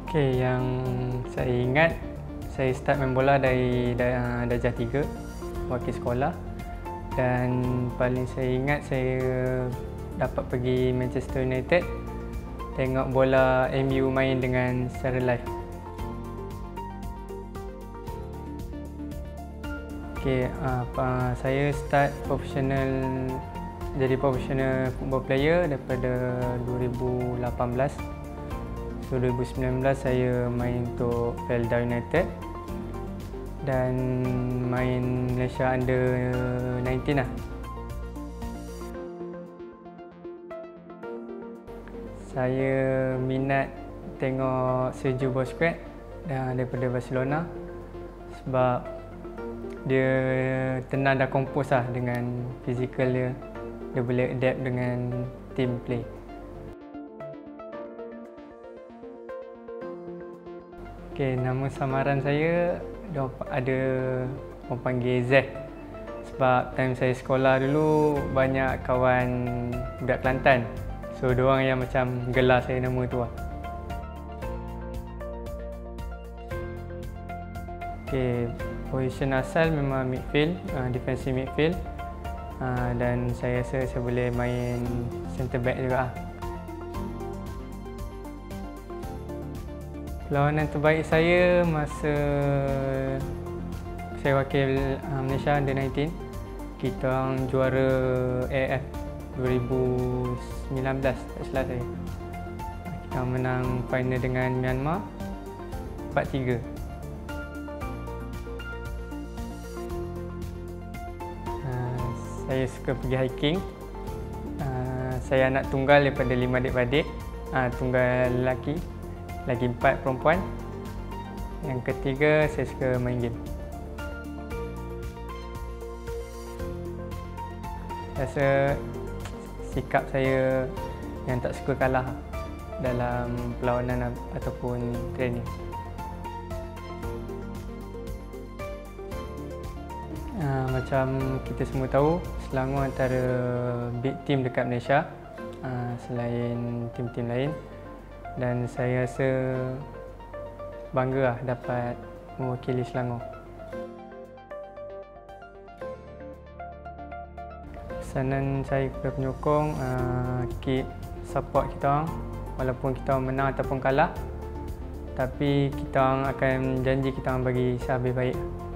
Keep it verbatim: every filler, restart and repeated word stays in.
Okey, yang saya ingat, saya start main bola dari da darjah tiga, wakil sekolah. Dan paling saya ingat saya dapat pergi Manchester United, tengok bola M U main dengan secara live. Okey, uh, saya start profesional, jadi profesional football player daripada dua ribu lapan belas. So dua ribu sembilan belas saya main untuk Felda United dan main Malaysia Under sembilan belas lah. Saya minat tengok Sergio Busquets daripada Barcelona sebab dia tenang dan kompos lah dengan fizikal dia. Dia boleh adapt dengan team play. Okay, nama samaran saya ada orang panggil Z sebab time saya sekolah dulu banyak kawan budak Kelantan. So diorang yang macam gelar saya nama tu lah. Okay, position asal memang midfield, uh, defensive midfield, uh, dan saya rasa saya boleh main centre back juga lah. Perlawanan terbaik saya masa saya wakil uh, Malaysia Under sembilan belas. Kita orang juara A F F dua ribu sembilan belas, tak silap saya. Kita menang final dengan Myanmar empat tiga. Uh, saya suka pergi hiking. Uh, saya anak tunggal daripada lima adik-beradik, uh, tunggal lelaki. Lagi empat perempuan. Yang ketiga, saya suka main game. Saya rasa sikap saya yang tak suka kalah dalam perlawanan ataupun training. Uh, macam kita semua tahu, Selangor antara big team dekat Malaysia, uh, selain tim-tim lain. Dan saya rasa bangga lah dapat mewakili Selangor. Pesanan saya kepada penyokong, uh, keep support kita orang walaupun kita orang menang ataupun kalah, tapi kita orang akan janji kita orang bagi sehabis baik.